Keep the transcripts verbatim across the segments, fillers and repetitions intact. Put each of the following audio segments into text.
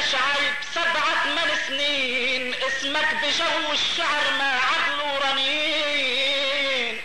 يا شعيب سبعة ثمان سنين اسمك بجو الشعر ما عدلوا رنين.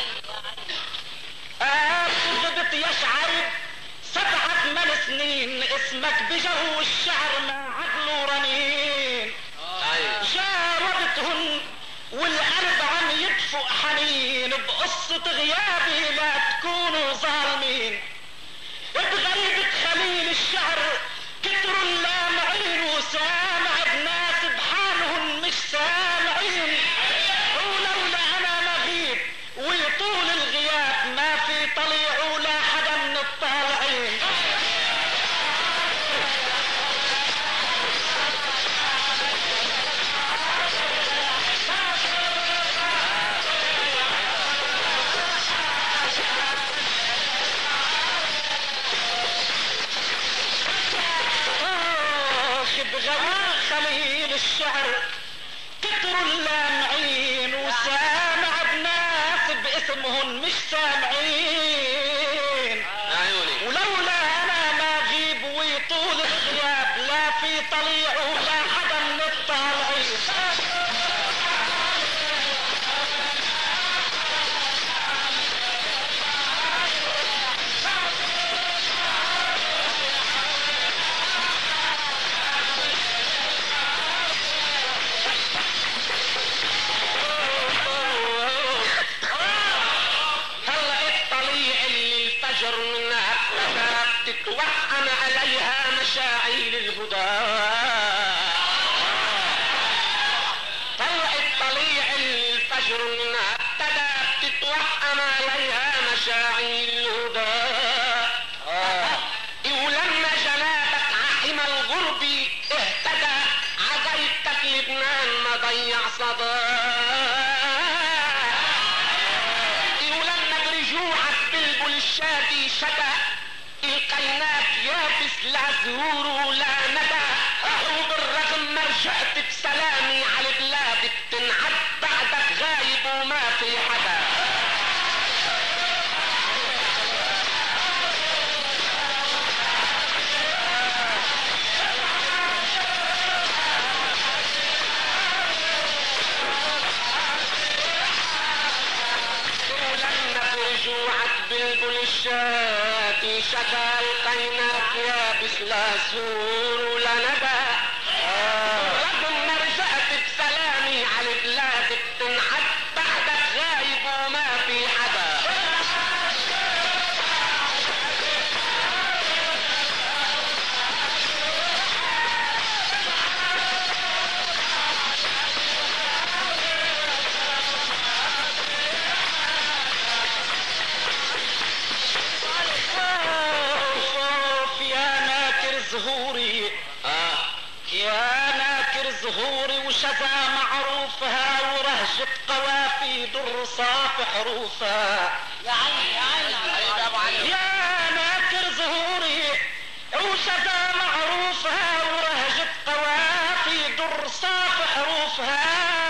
غبت يا شعيب سبعة ثمان سنين اسمك بجو الشعر ما عدلوا رنين. جاوبتهن والقلب عم يدفق حنين بقصة غيابي لا تكونوا ظالمين. بغيبة خليل الشعر كتروا اللامعين وسامع بناس بحالهم مش سامعين. ولولا انا مغيب ويطول الغياب ما في طليع ولا حدا من الطالعين. بغير خليل الشعر كتروا اللامعين وسامع بناس باسمهن مش سامعين. ولولا انا ما غيب ويطول الغياب لا في طليع ولا حدا من الطالعين. تتوحم عليها مشاعل الهدى. طلعت طليع الفجر منها ابتدى تتوحم عليها مشاعل الهدى. ولما جنابك عحم الغرب اهتدى عجيبتك لبنان ما ضيع صدى. ولما برجوعك بلبل الشادي شدى القينات يابس لا زهور ولا ندى. وبالرغم ما رجعت بسلامي على بلادك تنعد بعدك غايب وما في حدا. ولما برجوعك بلبل الشادي شدى القينات يابس لا زهور ولا ندى. رغم ما رجعت بسلامي على بلادك تنعد بعدك غايب وما في حدا. زهوري آه. يا ناكر زهوري وشذا معروفها ورهجة قوافي در صاف حروفها. يا عيني يا عيني يا ناكر زهوري وشذا معروفها ورهجة قوافي در صاف حروفها.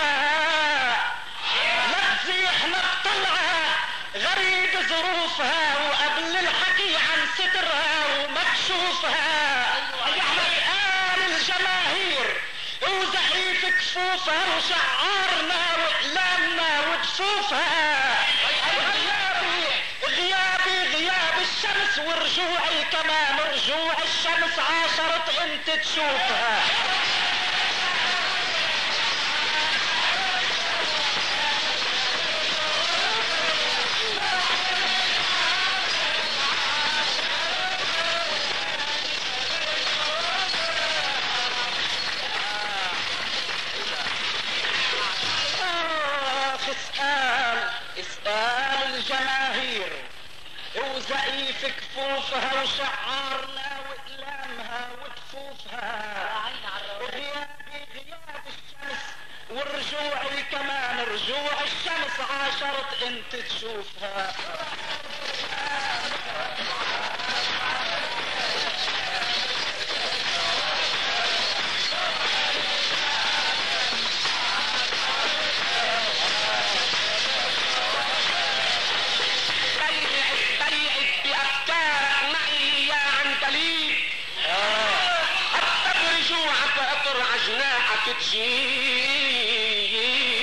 لا تزيح لا تطلعها غريب ظروفها وقبل الحكي عن سترها ومكشوفها. وزعيف كفوفها وشعارنا واقلامنا ودفوفها. غيابي غيابي غياب الشمس ورجوعي كمان رجوع الشمس عاشرت انت تشوفها. اسأل اسأل الجماهير وزعيف كفوفها وشعارنا واقلامها ودفوفها. غيابي غياب الشمس والرجوعي كمان رجوع الشمس عاشرت انت تشوفها. عجناحك تجيب،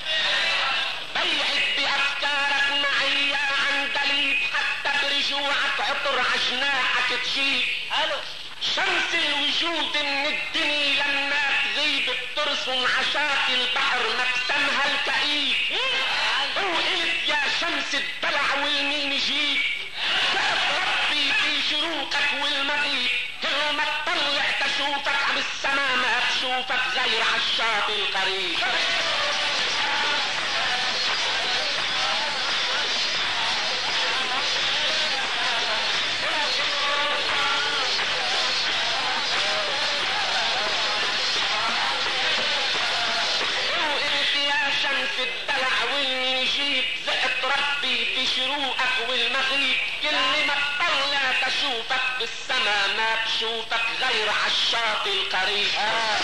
بيعت بأفكارك معي يا عندليب، حتى برجوعك عطر عجناحك تجيب. شمس الوجود من الدنيا لما تغيب بترسم عشاق البحر مقسمها الكئيب. وقلت يا شمس الدلع والمين يجيب، شاف ربي في شروقك والمغيب، كل ما تطلع تشوفك عم السما ما بشوفك غير عالشاط القريب. الدلع والنجيب زقت ربي في شروقك والمغيب، كل ما تطلع تشوفك بالسما ما بشوفك غير عالشاط القريب. آه.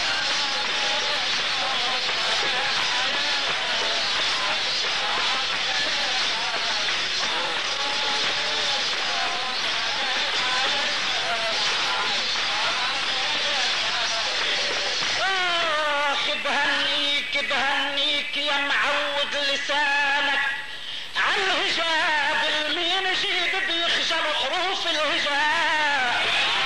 بهنيك بهنيك يا معود لسانك عالهجاب، المين جيب بيخجل حروف الهجاب.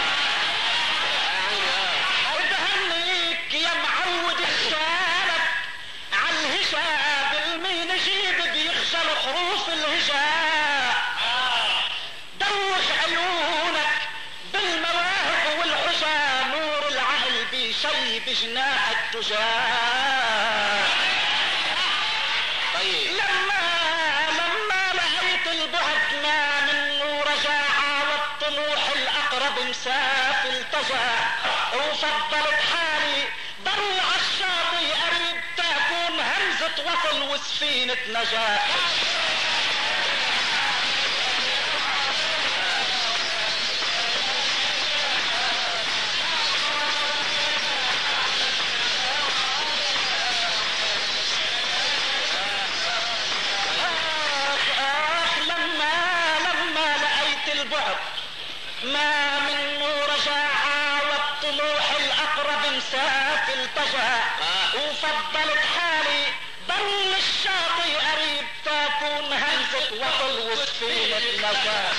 بهنيك يا معود لسانك عالهجاب، المين جيب بيخجل حروف الهجاب. دوخ عيونك بالمواهب والحجى، نور العقل بشي بجناح التجاه. طيب لما لما لقيت البعد ما منه رجاعة، والطموح الأقرب مساف التجا، وفضلت حالي ضل عالشاطئ قريب تكون همزة وصل وسفينة نجاة. ما منه رجاعة والطموح الأقرب مساف التجا، وفضلت حالي ضل الشاطئ قريب تكون همزة وصل وسفينة نجاة.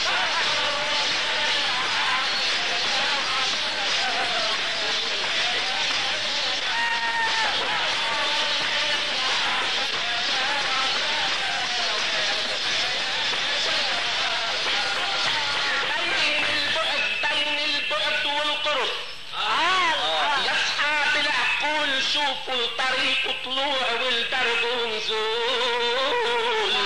شوفوا الطريق طلوع والدرب ونزول.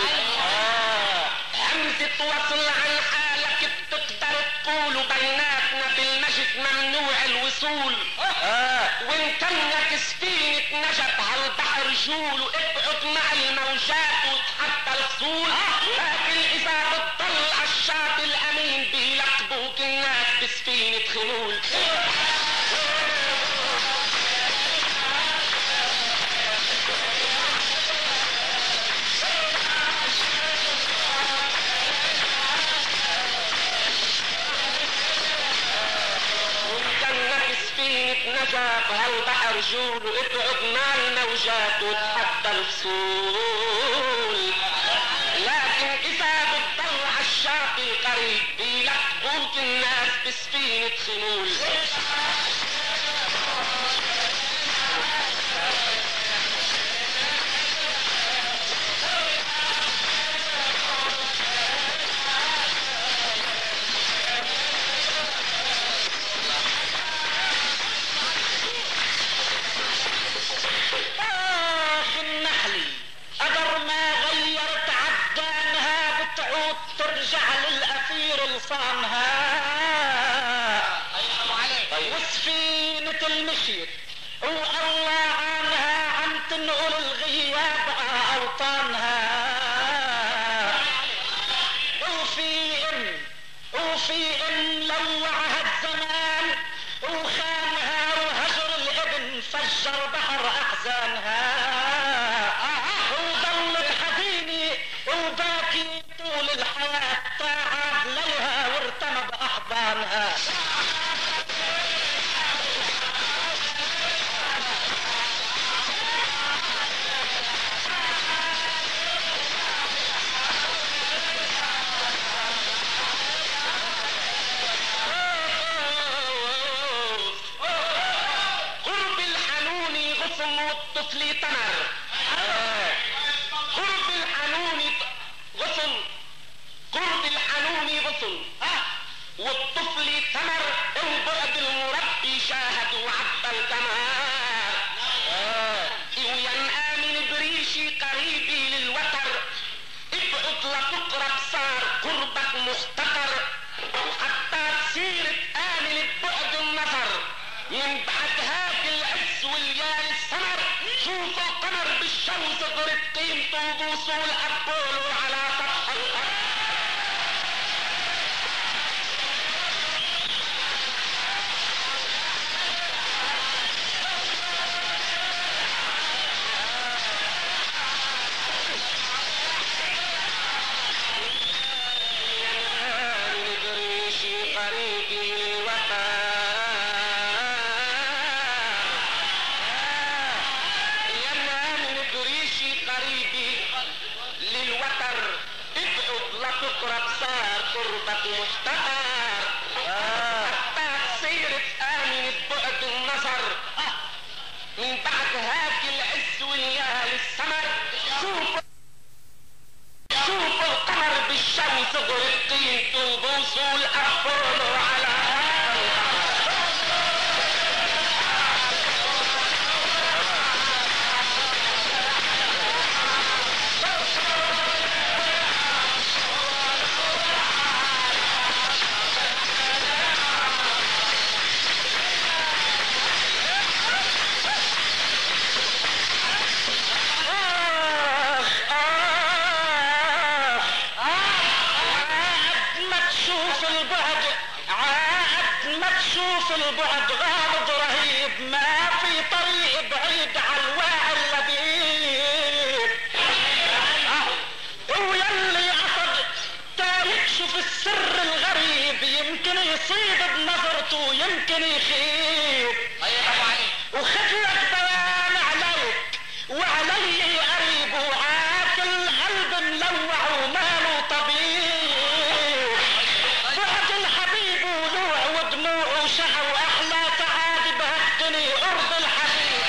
همزة وصل عن حالك بتقدر تقول، بيناتنا بالمجد ممنوع الوصول. وان كانك سفينة نجت هالبحر جول، وابعد مع الموجات وتحدى الفصول. لكن اذا بتضل عالشاطئ الامين بيلقبوك الناس بسفينة خمول. نجا بهالبحر جول، وابعد مع الموجات وتحدى الفصول. لكن اذا بتضل عالشاطئ قريب بيلقبوك الناس بسفينة خمول. ترجع للأثير لصانها، وسفينة المشيت والله عنها عم تنقل الغياب أوطانها. وفي إن وفي إن لوعها الزمان وخانها، وهجر الابن فجر بحر أحزانها. وظلت حزيني وباكي طول الحياة، تعب ليها وارتمى بأحضانها. والطفل ثمر البعد المربي شاهد وعبى القمر. اه وينقى من بريشي قريبي للوتر ابعد لتقرب صار قربك مختطر وحتى تصير تآمن ببعد النظر من بعد هاك العز واليال السمر شوف القمر بالشمس ضرب قيمته بوصول أبولو على سطح الأرض. قربك مختار حتى تصير تآمن ببعد النظر من بعد هاك العز واليال السمر شوف شوف القمر بالشمس ضرب قيمته بوصول أبولو على البعد غامض رهيب ما في طريق بعيد عن الواعي اللبيب ويلي قصد تا يكشف السر الغريب يمكن يصيب بنظرته يمكن يخيب وخد لك دوام عليك وعلي قريب وعاك القلب ملوع وماله طبيب بعد الحبيب ولوع ودموع وشقى واحلى سعادة بهالدنيا قرب الحبيب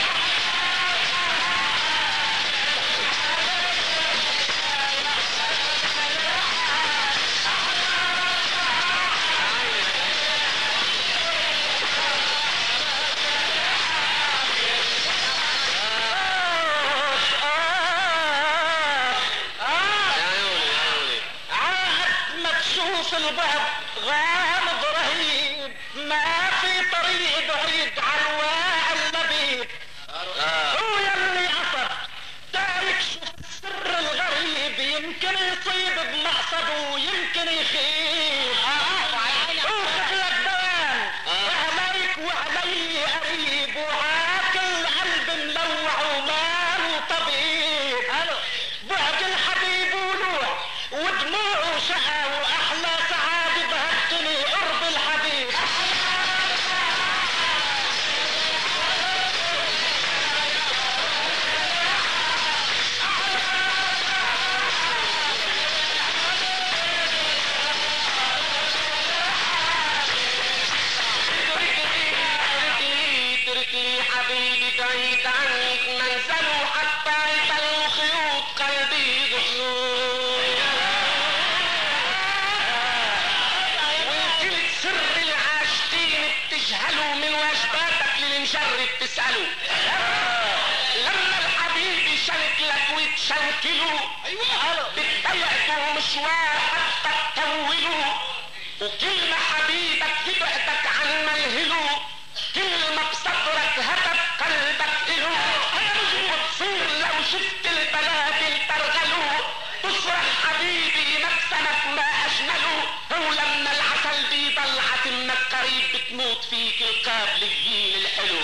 البعد غامض رهيب ما في طريق بعيد عن الواعي اللبيب هو يلي قصد تا يكشف السر الغريب يمكن يصيب بمقصده ويمكن يخيب وخذ لك دوام عليك وعلي قريب وعاك القلب ملوع وماله طبيب بعد الحبيب ولوع ودموعه شقى واحلى سعادة بهالدنيا قرب الحبيب ترك لي حبيبي بعيد عنك منزله حتى يبلوا خيوط قلبي غصون سر العاشقين بتجهلوا من واجباتك للمجرب تسألوا لما الحبيب يشنك لك ويتشنكلوا بتضيعوا مشوار حتى تطولوا وكلمة حبيبك يبعدك عن ملهله كلمة بصدرك هدف قلبك إله وتصير لو شفت البلاد ترغلوا تصرخ حبيبي مكسمك ما أجمله ولما العسل بيضل عتمك قريب بتموت فيك القابليين الحلو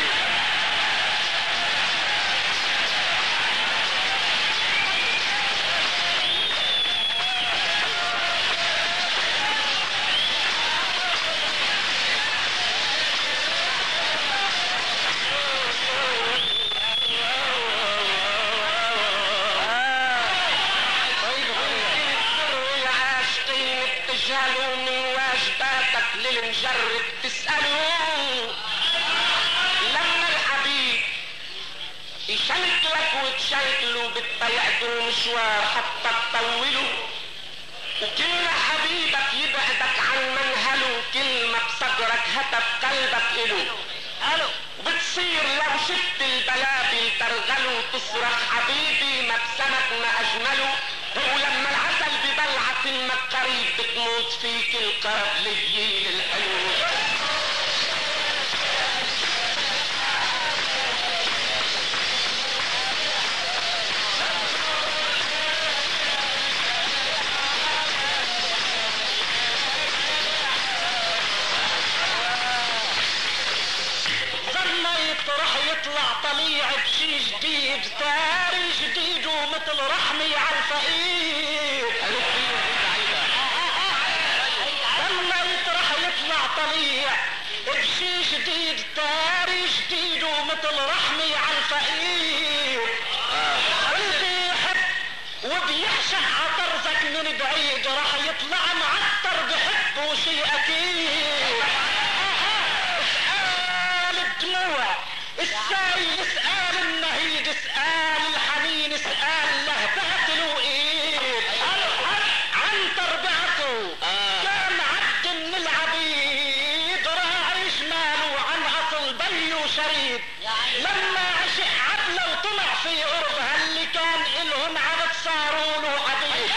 تجهلوا من واجباتك للمجرب تسألوا لما الحبيب يشنك لك وتشنكلوا بتضيعوا مشوار حتى تطولوا وكل حبيبك يبعدك عن منهله كل تصرخ حبيبي مبسمك ما اجمله، ولما العسل ببلعة انك قريب بتموت فيك القرب للجيل الحلو. راح يطلع طليع بشي جديد ثاري جديد ومثل رحمي على الفقير. ظنيت راح يطلع طليع بشي جديد ثاري جديد ومثل رحمي على الفقير. واللي يحب وبيعشق عطرزك من بعيد راح يطلع معطر بحبه شي اكيد. السايل اسأل النهيد اسأل الحنين اسأل لهبات الوئيد. عنتر بعته كان عبد من العبيد راعي شماله عن اصل بي وشريد. لما عشق عدله وطلع في قرب هاللي كان الهم عبد صاروا له عبيد.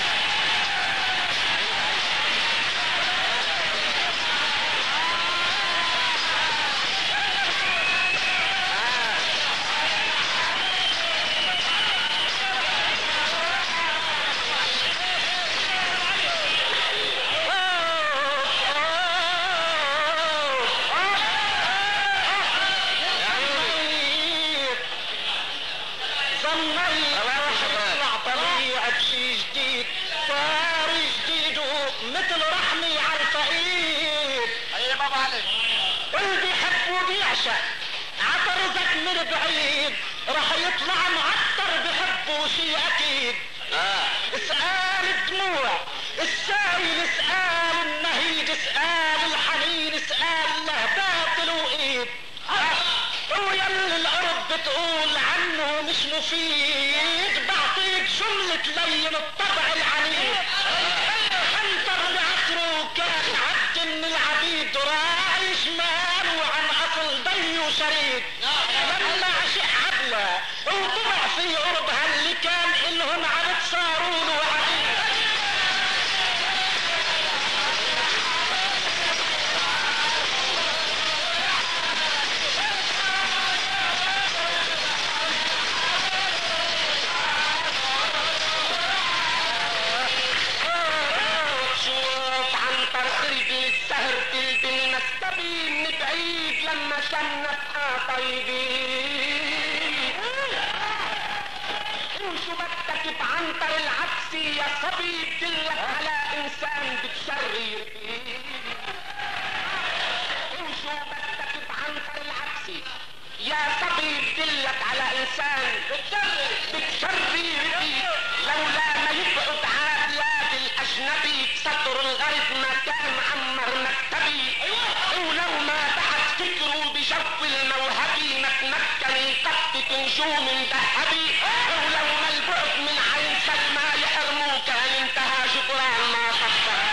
مثل رحمي على الفقير. اي بابا عليك اللي بيحب وبيعشق عطرزك من بعيد راح يطلع معطر بحبه شي اكيد. آه. اسأل الدموع السايل اسأل النهيد اسأل الحنين اسأل لهبات الوئيد. ويلي الارض بتقول عنه مش مفيد بعطيك جملة لين الطبع العنيد. عنتر بعصره كان عبد من العبيد راعي شمال وعن اصل بي وشريد. لما عشق عبله وطلع في قرب هاللي كان الهم عبد صاروا له عبيد. من بعيد لما شنفها طيبين وشو بدك بعنتر العكسي يا صبي بدلك على انسان بتشرر فيه. وشو بدك بعنتر العكسي يا صبي بدلك على انسان بتشرر فيه. لولا ما يبعد عادلات الاجنبي بسطر الغرب ما كان عمر مكتبي. ولو ما تحت فكره بشف الموهبي ما تمكن يقطف نجوم ذهبي. ولو ما البعد من عين سلمى يحرموه كان انتهى جبران ما صفى.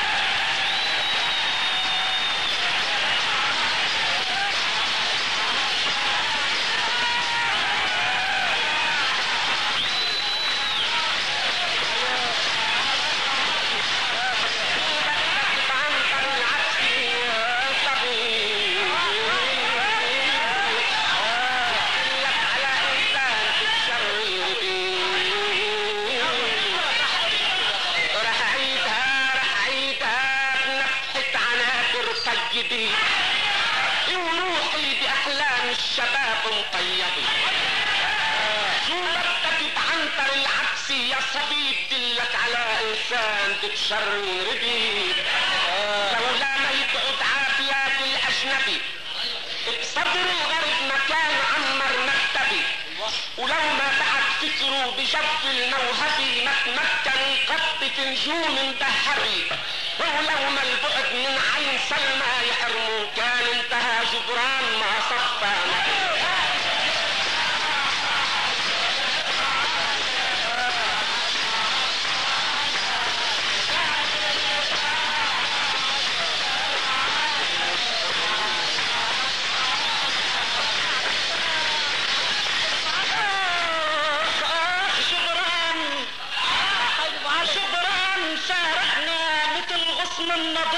ونوحي باحلام الشباب مطيبي. شو بدك بعنتر العكسي يا صبي بدلك على انسان تتشرر بيه. لولا ما يبعد عافيات الاجنبي بصدر الغرب مكان عمر مكتبي. ولو ما بعد فكره بجف الموهبي ما تمكن يقطف نجوم ذهبي. ولو ما البعد من عين سلمى يحرمه كان انتهى جبران ما صفى.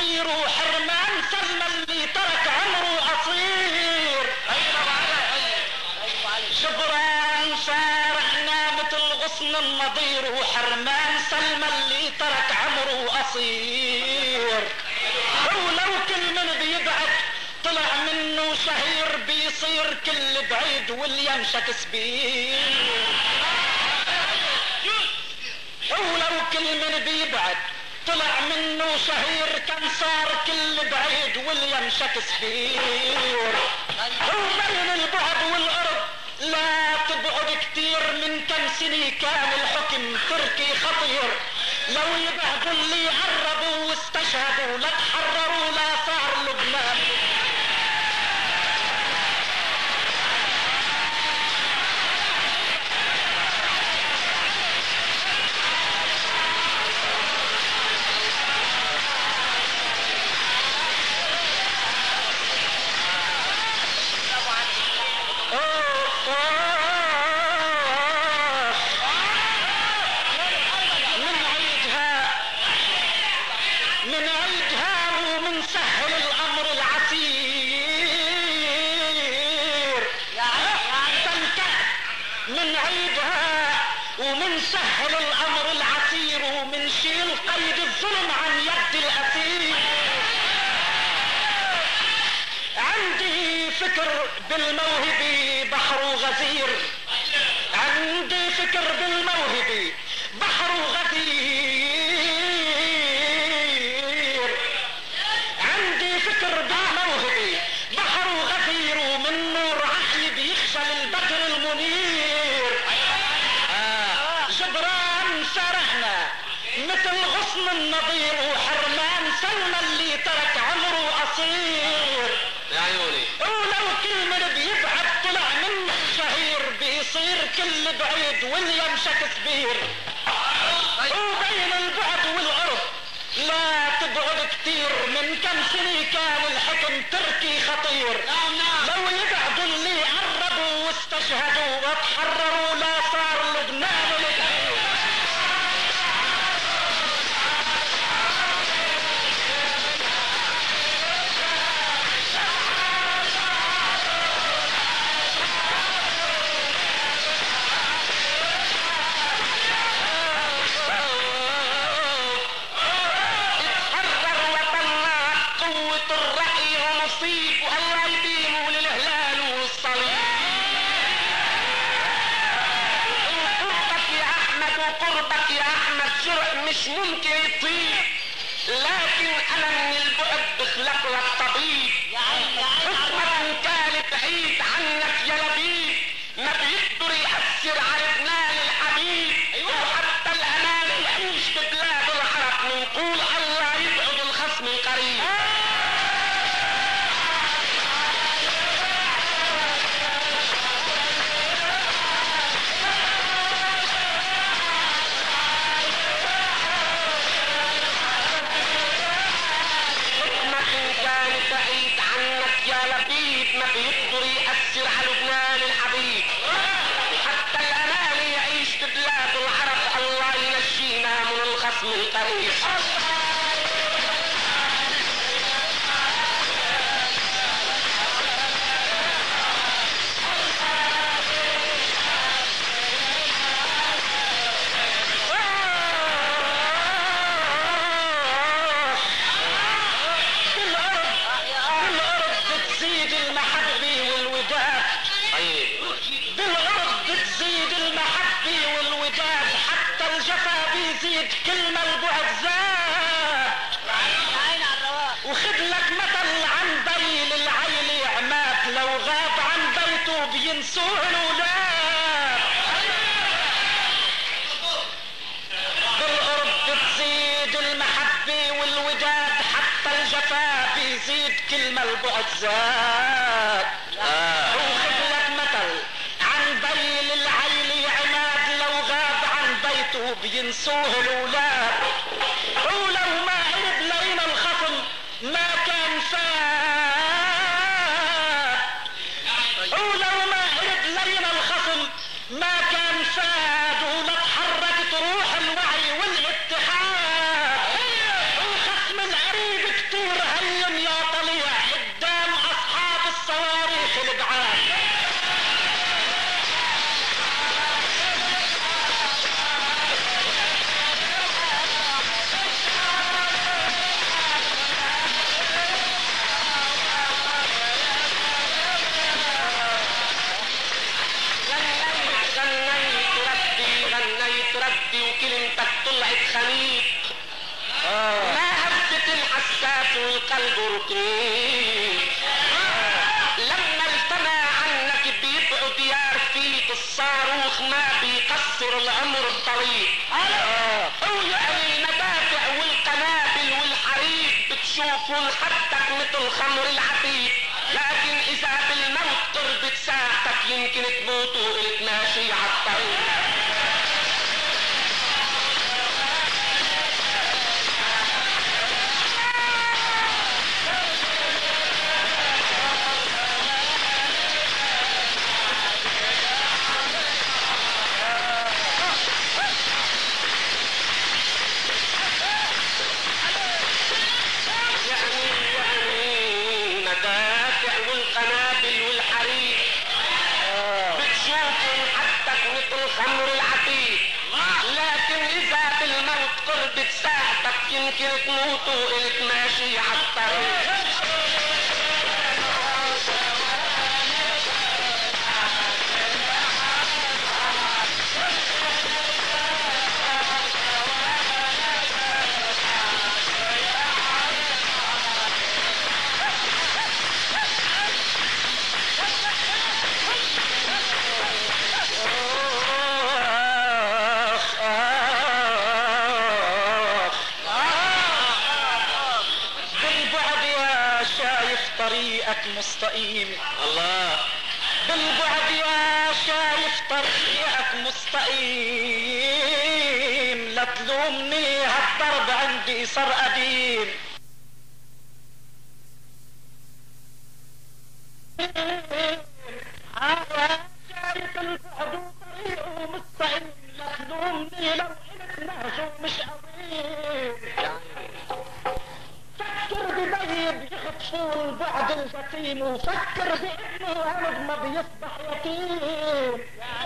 النظير وحرمان سلمى اللي ترك عمره قصير. جبران شارعنا مثل غصن النظير وحرمان سلمى اللي ترك عمره قصير. ولو كل من بيبعد طلع منه شهير بيصير كل بعيد واليم شكسبير. ولو كل من بيبعد طلع منه شهير كان صار كل بعيد واليم شكسبير. وبين البعد والقرب لا تبعد كتير من كم سنة كان الحكم تركي خطير. لو يبعدوا اللي قربوا واستشهدوا لا تحرروا لا صار لبنان. سهل الامر العسير ومن شيل قيد الظلم عن يد الاسير. عندي فكر بالموهبة بحر غزير. عندي فكر بالموهبة بحر غزير. عندي فكر بالموهبة بحر غزير ومن نور عقلي بيخجل البدر المنير. جبران شرحنا مثل غصن النظير وحرمان سلمى اللي ترك عمره قصير. يا عيوني ولو كل من بيبعد طلع منه شهير بيصير كل بعيد واليم شكسبير. وبين البعد والقرب لا تبعد كتير من كم سنة كان الحكم تركي خطير. لو يبعدوا اللي قربوا واستشهدوا وتحرروا لا صار لبنان لتعيش. مش ممكن يطير لكن انا من البعد بخلق لك طبيب. اسمك ان كان بعيد عنك يا لبيب ما بيقدر يأثر على ابنان الحبيب. وحتى الأمان يعيش ببلاد العرب نقول الله يبعد الخصم قريب. ما بيقدر يأثر على لبنان الحبيب. حتى الأمان يعيش ببلاد العرب الله ينجينا من الخصم القريب. بيزيد كلمة البعد زاد. وخد لك مثل عن بيل العيل عماد لو غاب عن بيته بينسوه الولاد. بالقرب بتزيد المحبة والوداد حتى الجفا بيزيد كلمة البعد زاد. وخد لك مثل عن بيل العيل عماد لو غاب عن بيته بينسوه الولاد. ولو ما عرب لين الخصم ما كان فات. ولو ما عرب لين الخصم ما كان فات. ولا تحركت روح الوعي والاتحاد. وخصم القريب كتير والقلب رقيق. لما التمى عنك بيبعد يار فيك الصاروخ ما بيقصر العمر الطريق. ويا المدافع والقنابل والحريق بتشوفوا حدك مثل خمر العتيق. لكن اذا بالموت قربت ساعتك يمكن تموت وقلت ماشي عالطريق. يمكن تموت وقلت ماشي عالطريق. طريقك مستقيم. الله. بالبعد يا شايف طريقك مستقيم. لا تلومني هالضرب عندي صار قديم. شايف البعد وطريقه مستقيم. لا تلومني لو قلت نهجه مش قويم. فكر ببيب يخطفوا البعد الجسيم وفكر بابنه ولد ما بيصبح يتيم.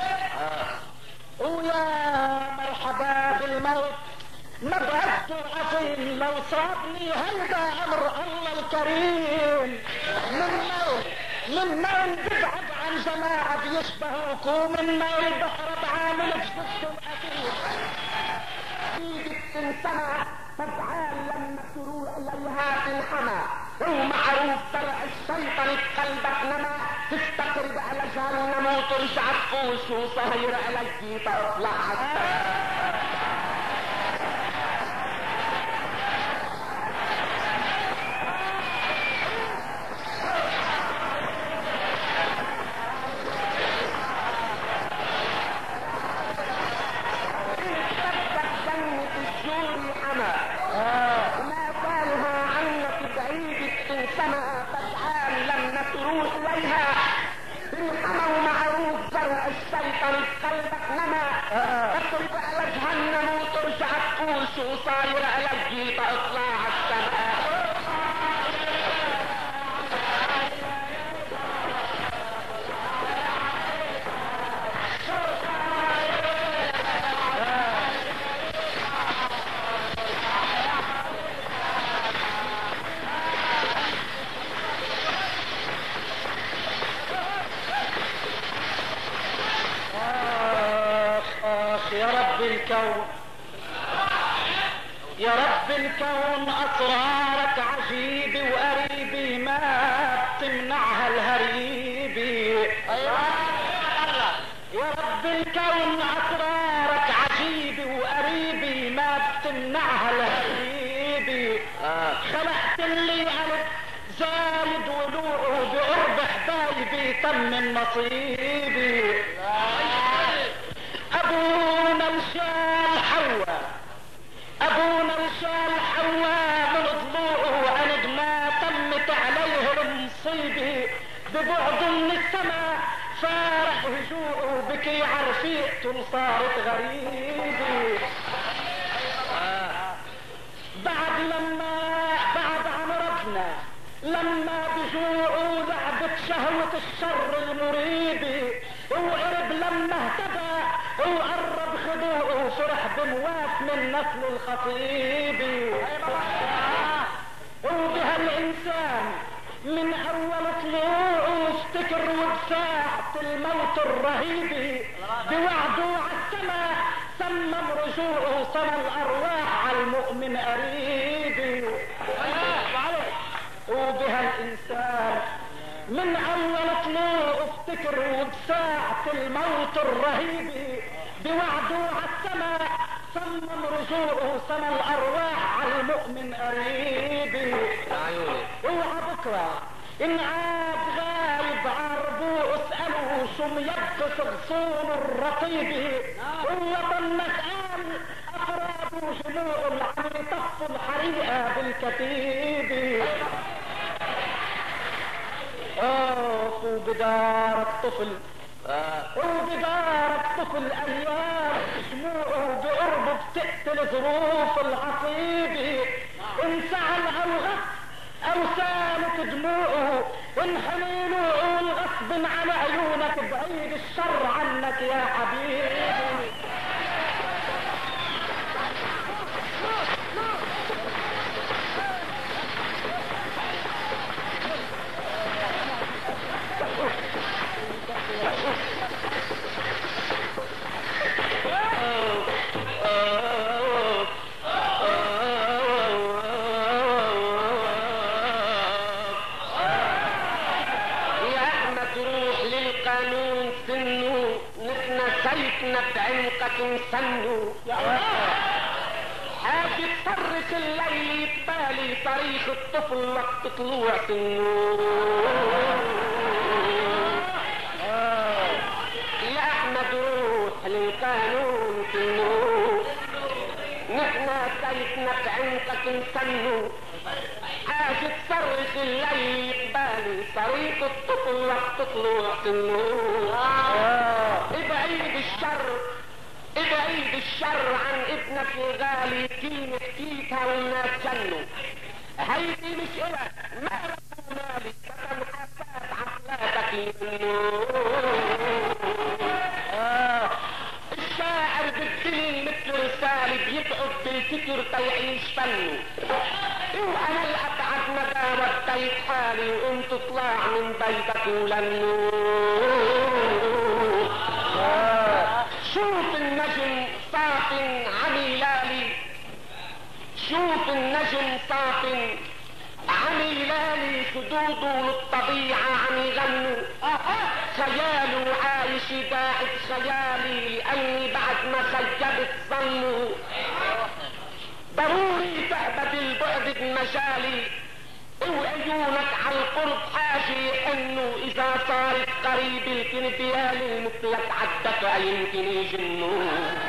ويا مرحبا بالموت ما بعدته عظيم. لو صابني هيدا امر الله الكريم. من نوم من نوم ببعد عن جماعة بيشبهوك ومن نوم البحر بعامل جسدهم اكيد. ايدك تنسمع فتعال لما تروح اليها تنحمى. ومعروف فرع الشيطان قلبك نما. تستقرب على جهنم وترجع تقول شو صهير عليك تطلع عالسما. تضرب على جهنم وترجع تقول شو صاير على الجيطة اطلع عالسماء. الكون يا رب الكون اسرارك عجيبة وقريبة ما بتمنعها الهريبة. يا رب الكون اسرارك عجيبة وقريبة ما بتمنعها الهريبة. خلقت اللي قلب زايد ولوعه بقرب حبايبي تم نصيبي. ابونا الشال حوا ابونا الشال حوا من ضلوعه عند ما تمت عليه المصيبه. ببعد من السماء فارح هجوعه بكي عرفيقته صارت غريبه. بعد لما بعد عن ربنا لما بجوعه لعبت شهوة الشر المريبة. وقرب لما اهتدى وقرب خضوعه وفرح بموات من نسل الخطيبي. وبهالإنسان من أول طلوعه افتكر وبساعة الموت الرهيبي. بوعده عالسما سمم رجوعه صنى الأرواح عالمؤمن قريبي. بها الانسان. من اول طلوع افتكر وبساعة الموت الرهيب بوعده عالسماء صمم رجوعه سما الارواح على المؤمن قريب. اوعى بكره ان عاد غايب عربو اسألوا شو ميبس غصون الرطيب. هو ضلك قال افراد وجموع عم يطفوا الحريقة بالكتيب. اوف وبدارك طفل وبدارك طفل ايام شموعه بقربه بتقتل ظروف العصيب. انسعل او غص او سالت دموعه وانحني له قول غصب على عيونك بعيد الشر عنك يا حبيبي. سنو حاجة تفرس الليل يتبالي طريق الطفل وقت طلوع سنو. يا احمد روح للقانون سنو نحنا سيفنا بعنقك نسنو. حاجة تفرس الليل يتبالي طريق الطفل وقت طلوع سنو. ابعيد الشر ابعيد الشر عن ابنك الغالي كين حكيتها والناس جنوا. هيدي مش إلك ما ربو مالي كتم حسات عقلاتك منه. آه. الشاعر بالدنيا مثل رسالة بيقعد بالفكر تيعيش فنه. وانا الابعد مداوة تيت حالي وانت تطلع من بيتك ولنه. آه. شوف النجم صاف عميلالي شوف النجم صاف عميلالي سدوده للطبيعة عم يغنوا. خياله عايش باعت خيالي لاني بعد ما خيبت ظنه. ضروري تهبد البعد بمجالي وعيونك على القرب حاجة انه اذا صارت قريب الكنبيالي مثلك عالدفع يمكن يجنوا.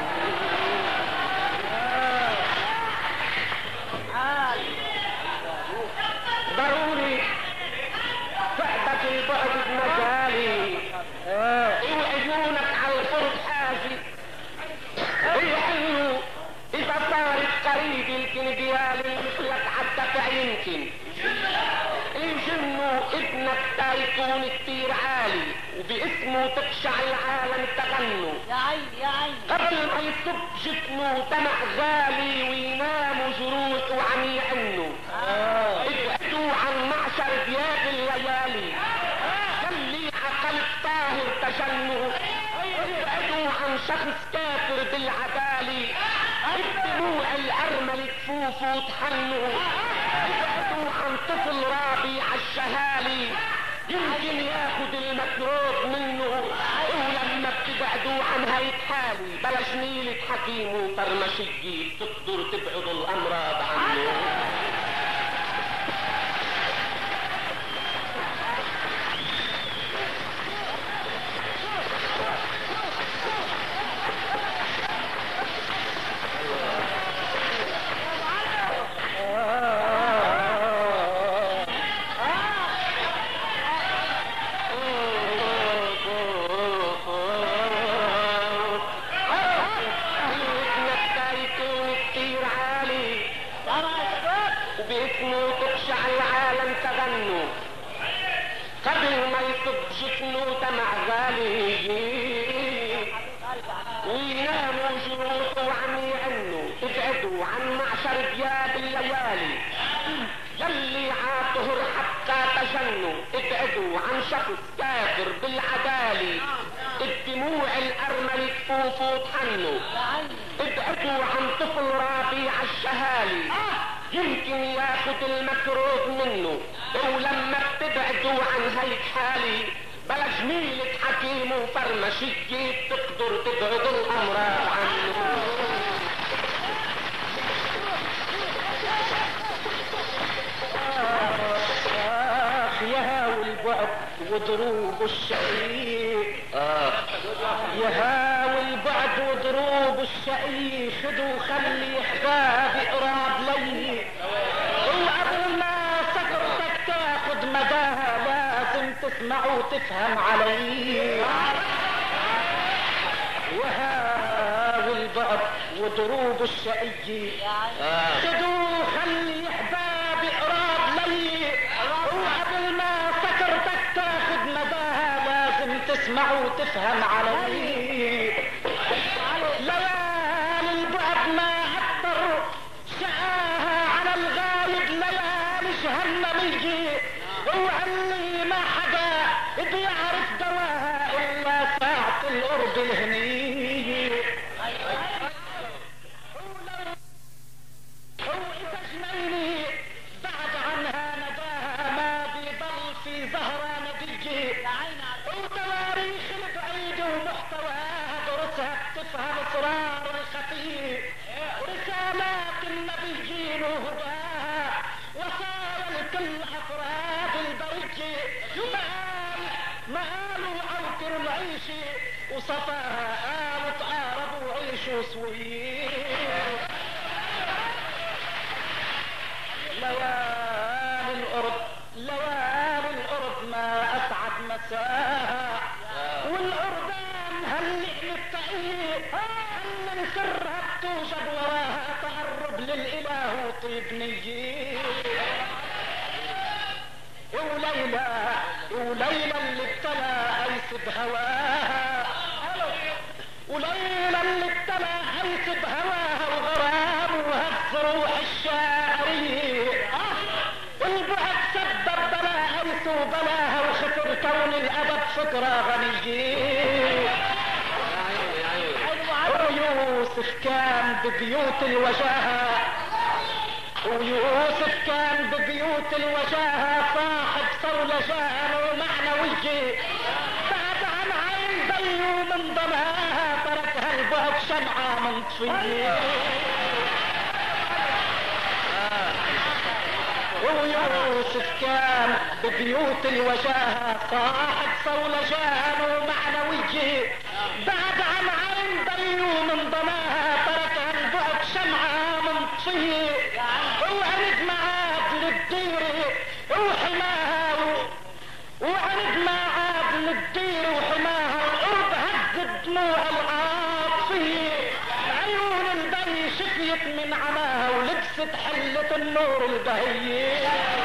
ضروري تهبد البعد بمجالي وعيونك على القرب حاجة انه اذا صارت قريب الكنبيالي مثلك عالدفع يمكن يجنوا. ابنك تا يكون كتير عالي وباسمه تخشع العالم تغنوا. يا عين يا عين قبل ما يصب جفنه دمع غالي ويناموا جروح وعم يعنوا. ابعدوا عن معشر دياب الليالي خلي عقل طاهر تجنوا. ابعدوا عن شخص كافر بالعدالي الدموع الارمل كفوفه وتحنوا. ابعدوا عن طفل رابي عالشهالي يمكن ياخد المكروه منه. ولما بتبعدوا عن هيتحالي بلا جميلة حكيم وطرمشية بتقدر تبعد الامراض عنه. وباسمه تخشع العالم تغنوا. قبل ما يصب جفنه دمع غالي ويناموا جروحه وعم يعنوا. ابعدوا عن معشر دياب الليالي يلي عاطهر حتى تجنوا. ابعدوا عن شخص كافر بالعدالي الدموع الارمل كفوفه وتحنوا. ابعدوا عن طفل رابي عالشهالي يمكن ياخد المكروه منه، ولما بتبعدوا عن هيك حالي بلا جميلة حكيم وفرمشية تقدر تبعد الامراض عنه. يا والبعد وضروب الشقي آه. يا والبعد وضروب الشقي خدوا خلي احبابي قراب لي، وقبل ما سكرتك تاخد مداها لازم تسمع وتفهم علي. يا والبعد وضروب الشقي خدوا خلي احبابي قراب لي، وقبل ما سكرتك تاخد مداها لازم تسمع وتفهم علي. ليالي البعد ما عبر شقاها على الغايب، ليالي جهنمية وعلي ما حدا بيعرف دواها الا ساعة القرب الهنية. وإذا جنيني بعد عنها نداها ما بيضل في زهرة نتيجة، وتواريخ البعيد ومحتواها درسها بتفهم اسرار الخفي، ورسالات النبيين وهداها وصايا لكل افراد البرية. مقال مقالوا عوكر العيشة وصفاها قالوا تعارضوا وعيشوا سويين. ليالي القرب ليالي القرب ما اسعد مساها، والقربان هالنعمة التقية هل سرها بتوجد وراها تقرب للاله وطيب نية. وليلى وليلى اللي ابتلى قيس بهواها، وليلى اللي ابتلى قيس بهواها وغرام وهز روح الشاعرية، والبعد سبب بلا قيس وبلاها وخسر كون الابد فكرة غنية. ويوسف كان ببيوت الوجاهة، ويوسف كان ببيوت الوجاهة صاحب صولجان ومعنوية، بعد عن عين ضيو من ضماها تركها البعد شمعة منطفية. ويوسف كان ببيوت الوجاهة صاحب صولجان ومعنوية، بعد عن عين ضيو من ضماها تركها البعد شمعة منطفية. وعند معاد للدير وحماها وعند معاد للدير وحماها القرب هز الدموع العاطفية. عيون البي شفيت من عماها ولبست حلة النور البهية.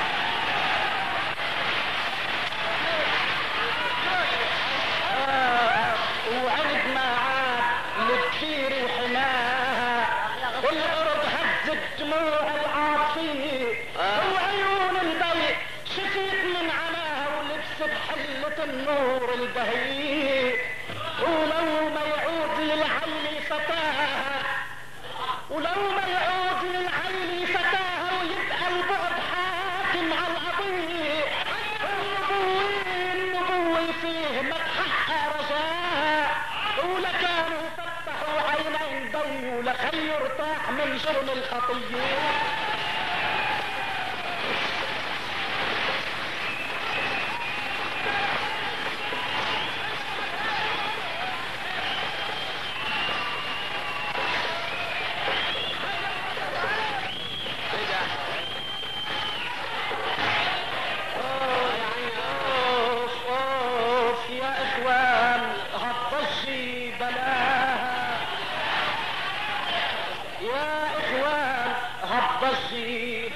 آه وعند معاد للدير وحماها والقرب هز الدموع العاطفية. وعيون البي شفيت من عماها ولبست حلة النور البهية. ولو ما يعود للعين فتاها ولو ما يعود للعين فتاها ويبقى البعد حاكم على القضية. النبوة النبوة فيه ما تحقق رجاها، ولكانوا فتحوا عينين ضي ولخي يرتاح من جرم الخطية. ضجي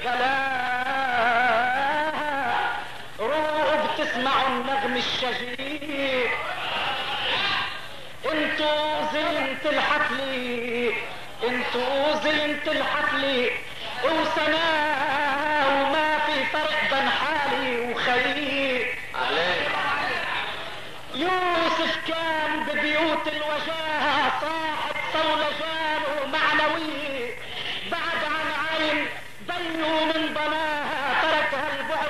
بلاها روحوا بتسمعوا النغم الشجي. انتو زينة الحفلة انتو زينة الحفلة وسناها وما في فرق بين حالي وخيي. يوسف كان ببيوت الوجاهة صاحب صولجان ومعنوي، بعد عن عين ضي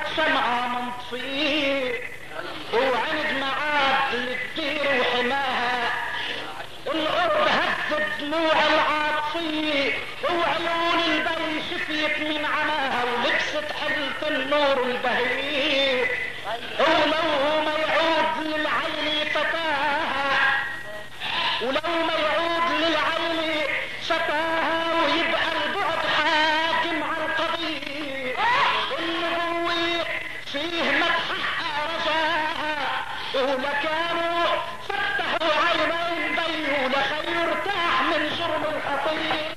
شمعة منطفيه وعند معاد للدير وحماها القرب هز دموع العاطفية وعيون البي شفيت من عماها ولبست حلة النور البهية ولو ما يعود للعين فتاها ولو ما يعود للعين فتاها ويبقى البعد حاكم على القضية النبوة فيه ما تحقق رجاها ولكانوا فتحوا عينين بي ولخي يرتاح من جرم الخطية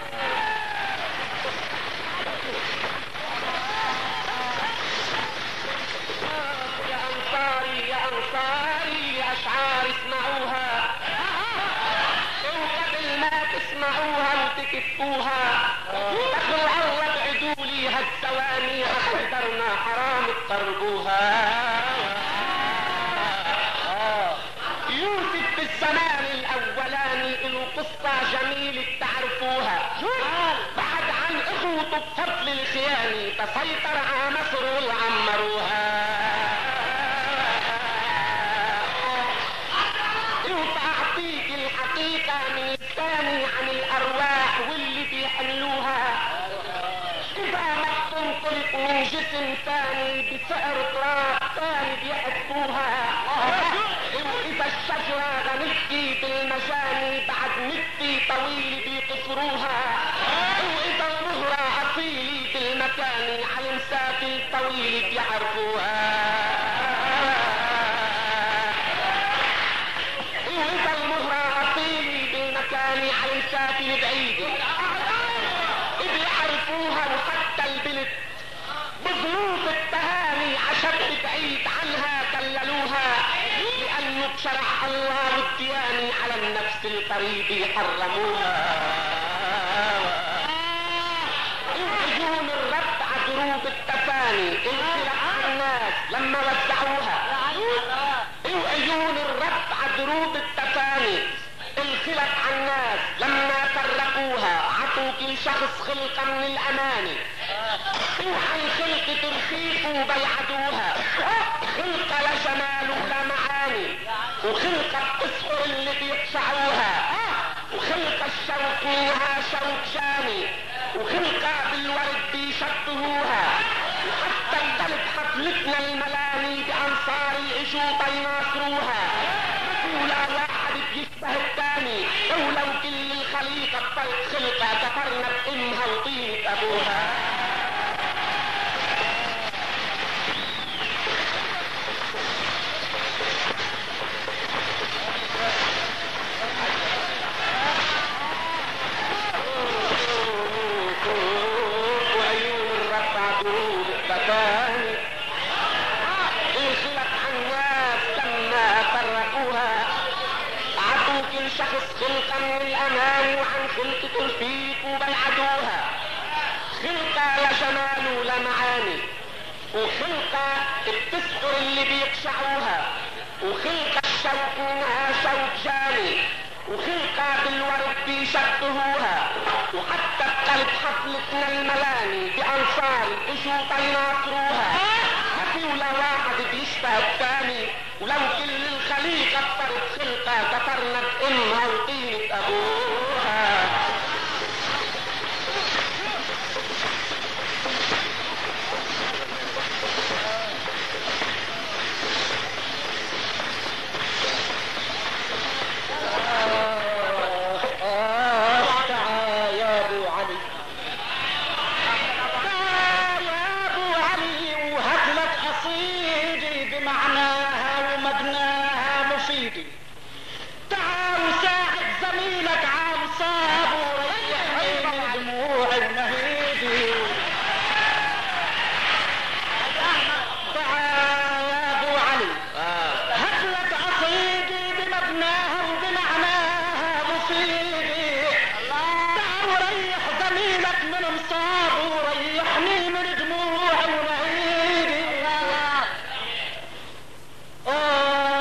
يا انصاري يا انصاري اشعار اسمعوها وقبل ما تسمعوها وتكتبوها دخلوا الله ابعدوا لي هالثواني قدرنا حرام تقربوها. يوسف في الزمان الاولاني له قصة جميلة تعرفوها بعد عن اخوته بفضل الخيانة تسيطر على مصر وعمروها. وتعطيك الحقيقة من الثاني عن الارواح واللي بيحملوها اذا ما تنطلق من جسم ثاني بسعر تراب ثاني بيحطوها واذا الشجرة غنتي بالمجاني بعد نتي طويل بيقصروها واذا المهرة اصيلي بالمكان على المسافة الطويل بيعرفوها واذا المهرة اصيلي بالمكان على المسافة البعيدة بيعرفوها وحتى البلد بظروف التهاني عشان بعيد عنها كللوها لانه بشرع الله والديانة على النفس القريب حرموها. وعيون الرب عدروب التفاني انخلق الناس لما وزعوها وعيون الرب عدروب التفاني انخلق على الناس لما فرقوها عطوا كل شخص خلقة من الاماني وعن خلقة الرفيق وبيعدوها خلقة لجمال ولا معاني وخلقة بتسحر اللي بيقشعوها وخلقة الشوق منها شوق جاني وخلقة بالورد بيشبهوها وحتى القلب حفلتنا الملاني بانصاري اجوا بيناصروها ولا واحد بيشبه الثاني ولو كل الخليقة بطلق خلقة كفرنا بامها وطينة ابوها. وعيون الرب عدروب التفاني انخلق عن الناس لما فرقوها عطوا كل شخص خلقة من الامان وعن خلقة الفيق وبيعدوها خلقة لجمال ولا معاني وخلقة بتسحر اللي بيقشعوها وخلقة الشوق منها شوق جاني وخلقة بالورد بيشبهوها وحتى القلب حفلتنا الملاني بانصار اجوا بيناصروها ما في ولا واحد بيشبه الثاني ولو كل الخليقة اخترت خلقة كفرنا بامها وطينة ابوها. آه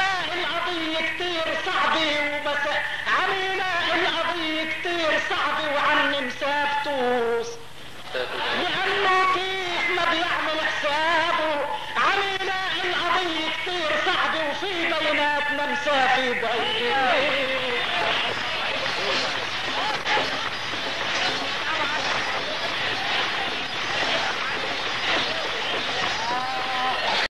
عمينا القضية كتير صعبة وبس عمينا القضية كتير صعبة وعني مسافتوس لأنه كيف ما بيعمل حسابه عمينا القضية كتير صعبة وفي بيناتنا مسافة بعيدة